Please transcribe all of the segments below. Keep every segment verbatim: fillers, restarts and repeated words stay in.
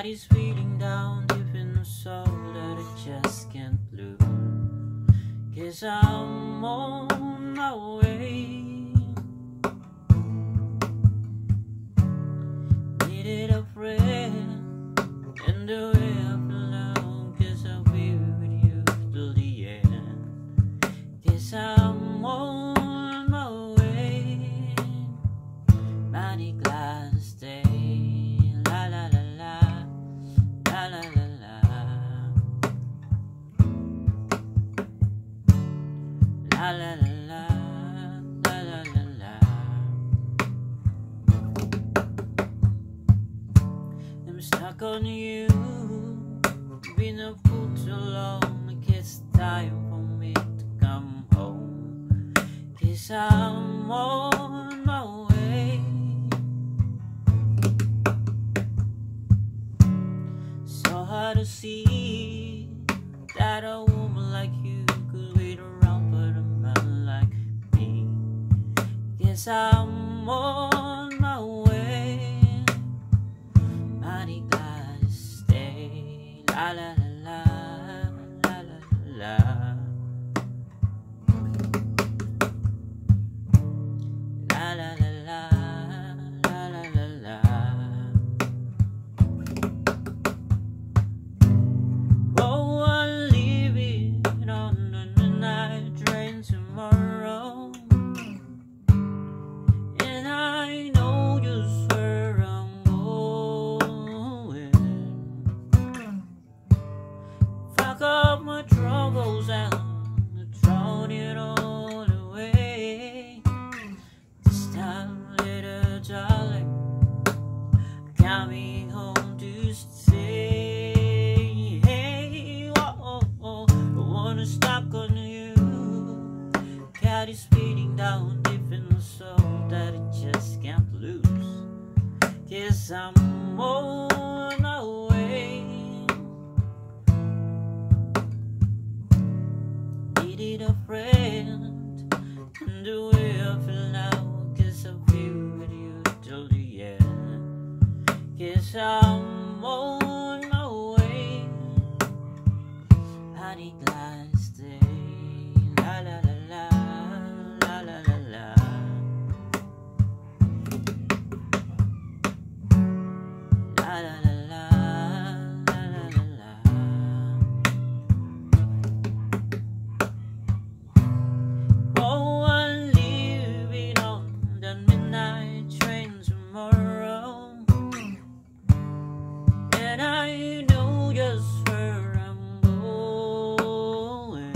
is feeling down deep in the soul that I just can't lose. 'Cause I'm on my way. Needed a friend, and the way I feel now, 'cause I'll be with you till the end. 'Cause I'm on my way. Mighty glad to stay. La la la la, la la la la, la la la la, la la la la. I'm stuck on you. Been a fool too long. I guess it's time for me to come home. 'Cause I'm on my way. So hard to see that a woman like you could wait around for a man like me. Guess I'm on my way. Mighty glad to stay. La la la la, la la la, la la la la, la la la la. Oh, I'm leaving on the midnight train tomorrow, and I know just where I'm going. Fuck up my troubles and thrown it all away. This time, little darling, coming home to stay. Hey, oh, oh, I wanna stuck on you. Cat is beating down deep in the soul that it just can't lose. 'Cause I'm on my way. Needed a friend, and the way I feel now, 'cause I'll be with you till the end. 'Cause I'm on my way. Mighty glad to stay. La la la la, la la la la, la la la la, la la la la. Oh, I'm leaving on the midnight train tomorrow, and I know just where I'm going.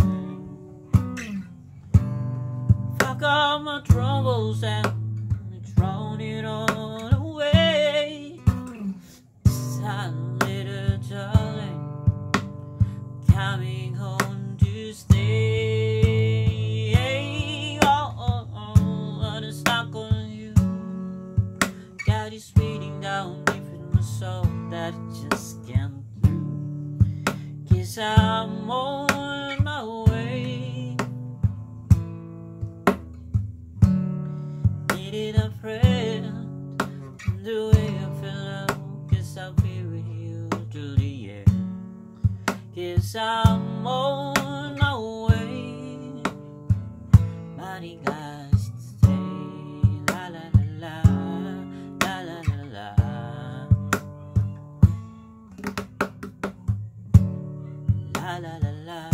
Fuck all my troubles and thrown it all away. This time, little darling, coming home to stay. Oh, oh, oh, I'm stuck on you. God is beating down deep in my soul that I just can't do. 'Cause I'm on my way. Needed a friend, and the way I feel now, 'cause I'll be with you till the end. 'Cause I'm on my way. Mighty glad to stay. La la la la, la la la la, la la la la.